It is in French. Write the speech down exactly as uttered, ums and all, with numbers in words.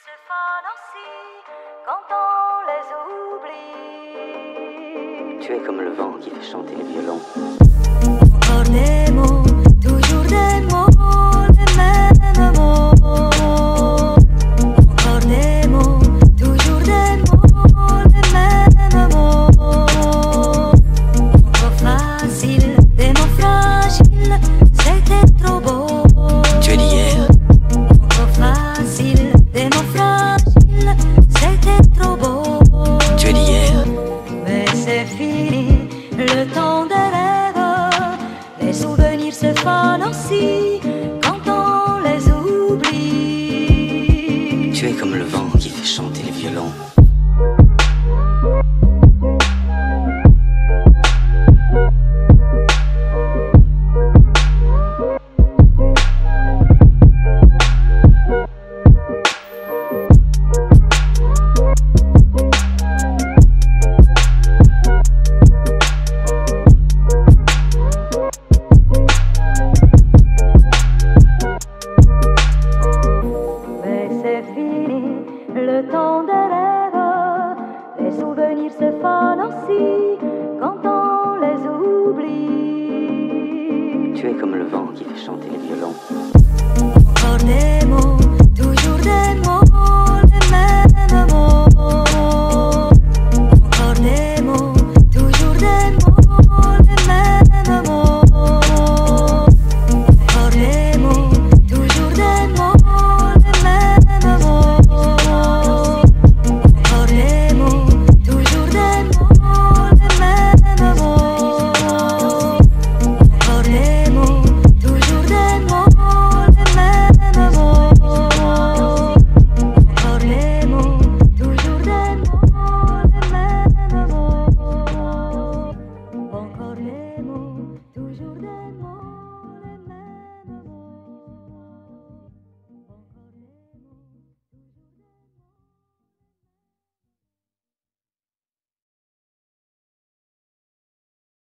se fanent aussi quand on les oublie. Tu es comme le vent qui fait chanter les violons. Encore des mots, toujours des mots, les mêmes mots. Encore des mots, toujours des mots, les mêmes mots. Encore facile, des mots fragiles, c'était trop beau. Tu es d'hier. Encore facile, des mots fragiles, c'était trop beau. Tu es d'hier. Mais c'est fini, le temps des rêves. Les souvenirs se fanent aussi quand on les oublie. Tu es comme le vent qui fait chanter les violons. Mais c'est fini, le temps des rêves. Les souvenirs se fanent aussi quand on les oublie. Tu es comme le vent qui fait chanter les violons. Encore des mots,